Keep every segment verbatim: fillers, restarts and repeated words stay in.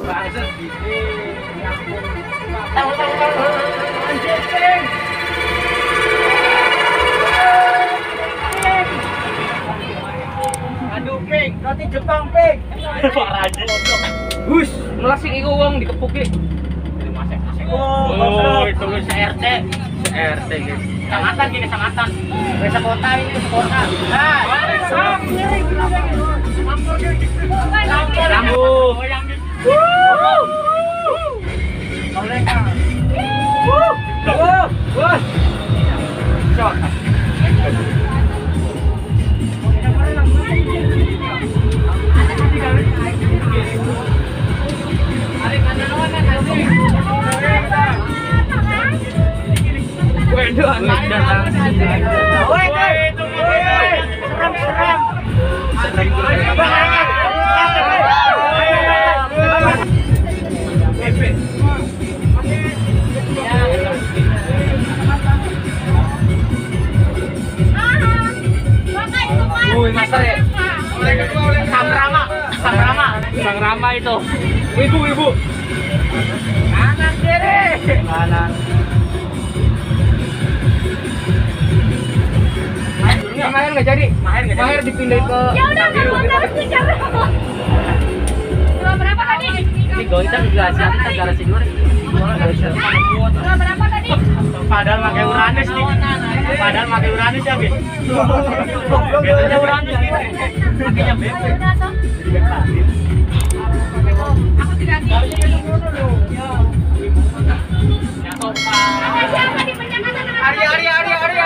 Bahasa gini. Tahu tahu tahu. Anjing. Aduh, Ping, roti Jepang, Ping. Parah aja. Hus, melasik iku wong dikepuki. Oh, itu C R T. C R T guys. Kecamatan gini, kecamatan. Desa kota ini, kota. Nah, Lampu. Oleh kan. Wuh. Wuh. Wuh. Cok. Waduh, anak datang. Woi, seram, seram. Woi, master ya. Sang Rama, Sang Rama, Sang Rama itu. Ibu, ibu. Kanan kiri. Kanan. Mahir nggak jadi? Mahir nggak jadi? Mahir dipindahin ke. Ya udah, nggak harus bicara. Dua berapa tadi? Ini goitan juga siapa kita garasi dua. Dua berapa tadi? Padahal pakai Uranus nih. Padahal pakai Uranus ya, Bis. Biasanya Uranus gitu. Pakainya B P. Aku tidak tahu. Ada siapa di penyekatan? Arya, Arya, Arya, Arya.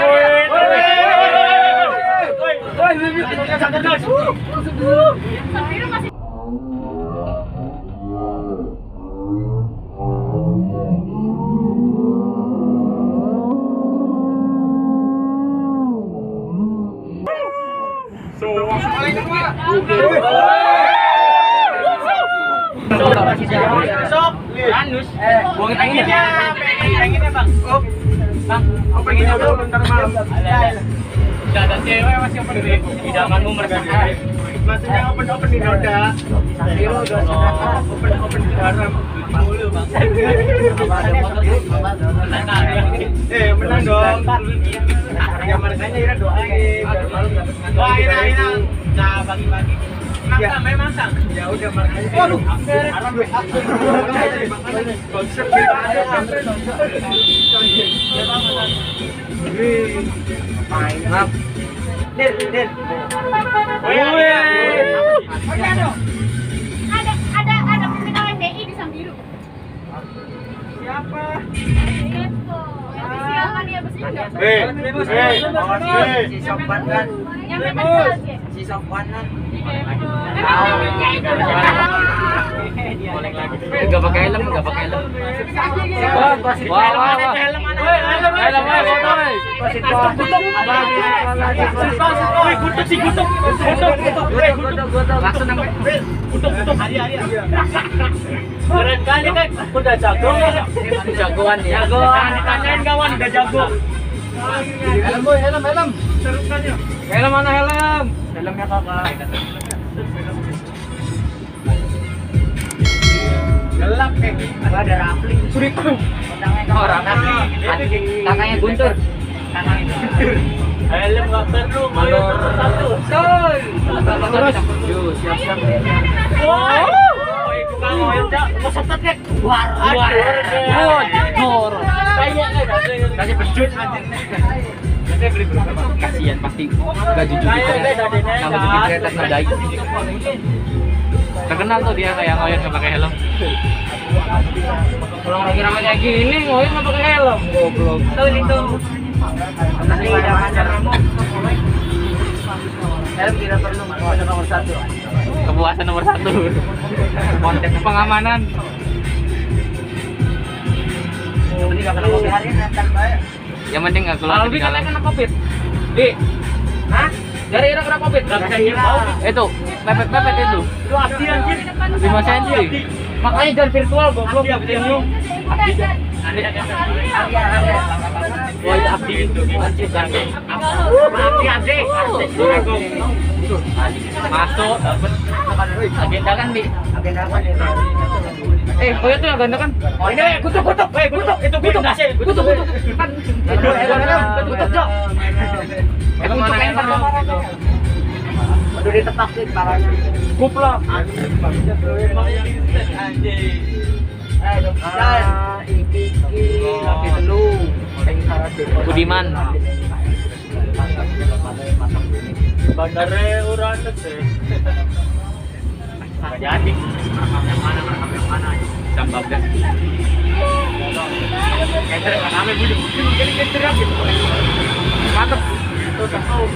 Biru masih. Sok, Uranus. Eh, buangin anginnya. Pengennya, Bang. Oh. Bang, oh pengennya dulu bentar malam. Udah ada cewek masih open di idamanmu mereka. Maksudnya open open di roda. Biru udah open open di dalam. Mulu, Bang. Eh, menang dong. Ya markanya Ira doain biar malu dapat ngantor. Wah, Ira Ira. Nah, bagi-bagi. Masang, memang masang. Ya udah markanya. Waduh. Konsep Main. Dir, dir. Ada ada ada pimpinan D I di Sambiru. Siapa? Siapa dia bersih enggak? Eh, eh, Si Sofwan kan. Yang bebas. Si Sofwan kan. Enggak pakai helm, enggak pakai helm. Wah, wah, wah. Helm mana? Helm mana foto nih? Wih, gutuk sih, gutuk. Gutuk, gutuk. Langsung sampai. Gutuk, gutuk. Hari, hari. Keren kali kan, udah jago. Jagoan ya. Jagoan, ditanyain kawan, udah jago. Helm boy, helm, helm. Serutannya. Helm mana helm? Helmnya kakak. Gelap kayak gitu. Ada Rafli. Suriku. Oh, Rafli. Kakaknya Guntur. Kakaknya Guntur. Helm nggak perlu, Manor satu. Soy. Yo, siap-siap. Oh, itu kalau ya, mau setet ya. War, war. Bor. Kayaknya kasih bejut anjing. Nanti beli berapa? Kasihan pasti gaji Jupiter. Nama Jupiter atas nadai. Terkenal tuh dia kayak ngoyon nggak pakai helm. Kalau lagi ramai kayak gini ngoyon nggak pakai helm. Goblok. Tuh itu. Nanti ada acara. Helm tidak perlu, ada nomor satu. Kepuasan nomor satu. Konten pengamanan. Yang penting nggak kena covid hari ini nanti baik. Yang penting nggak keluar. Kalau bisa kena covid. Di. Hah? Dari Ira kena covid. Gak bisa hilang. Itu pepet pepet itu. Itu asli anjir. lima senti. Makanya jangan virtual goblok. Abdi abdi. Abdi. Arya Arya Arya. Wah, ya abdi itu anjir kan. Abdi abdi. Masuk dapat agenda kan di Agenda apa nih? Eh, oh itu yang ganda kan? Oh, ini kutuk kutuk, eh kutuk, itu kutuk nasi, kutuk kutuk. Kan itu kutuk Jok. Itu mana yang mana? Aduh ditepak sih parahnya. Kuplok. Anjing. Eh, dan iki iki lagi telu. Sing syarat Budiman. Bandare ora sih. Nggak jadi. Merekam yang mana, merekam yang mana. Jam bablas. Kenter nggak rame budi. Jadi kenter gitu. Mantep. Tuh tahu.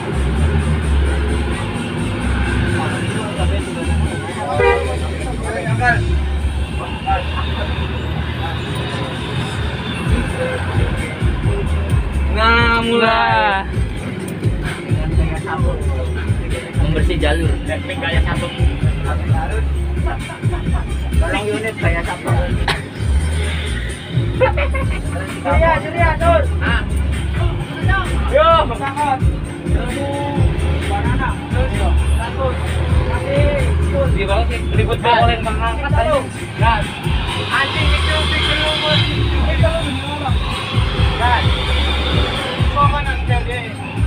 Nah, mulai membersih jalur. Teknik gaya satu. Tolong unit gaya satu. Julia, Julia, tur. Nah. Yo, berangkat. Banana. Satu. Masih. Di bawah ribut banget oleh mengangkat ayo. Gas. Anjing mikir mikir lu bos. Mikir lu gimana? Gas. Kok mana jadi?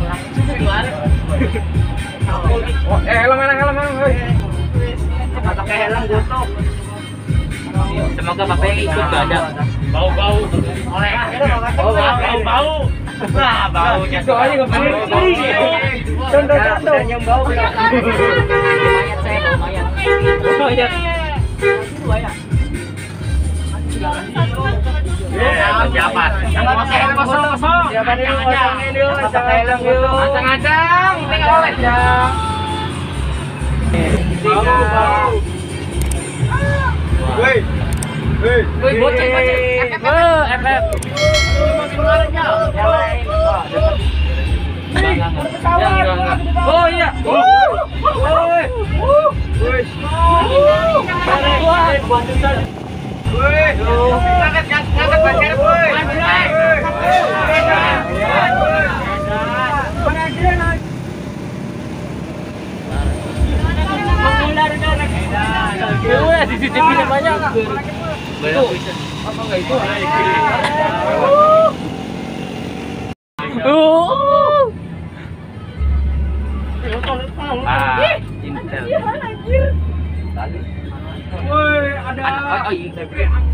Eh, helm helm helm helm. Pakai helm gotok. Semoga bapaknya ikut gak ada. Bau-bau. Oleh. Oh, bau bau. Nah, baunya. Soalnya nggak bener. Contoh contoh yang bau. Mayat saya bau mayat. Mayat. Ya, pejabat. Yang pakai helm kosong kosong. Siapa nih? Kosongin dulu. Pakai helm dulu. Acang-acang, tinggal oleh. Bau bau. Woi. Woi. Woi, boceng boceng. Oh, F F. Oh iya. Woi. Woi. Woi. Ngangkat ngangkat pacar woi. Woi, C C T V-nya banyak. Itu apa enggak itu? Oh. Ah, Intel. Woi, ada. Oh, iya.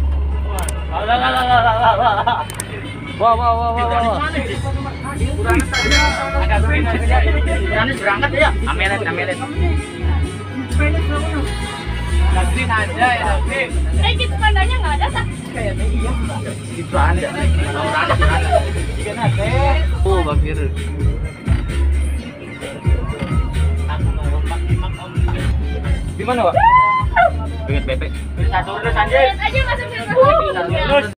Wah, wah, wah, wah, wah. Berangkat ya? Amelet, amelet. Nasrin ada ya, Nasrin. Eh, gitu pandanya nggak ada, tak? Itu ada. Oh, Bakir. Di mana, Pak? Pengen bebek. Satu terus anjir. Lihat aja masuk ke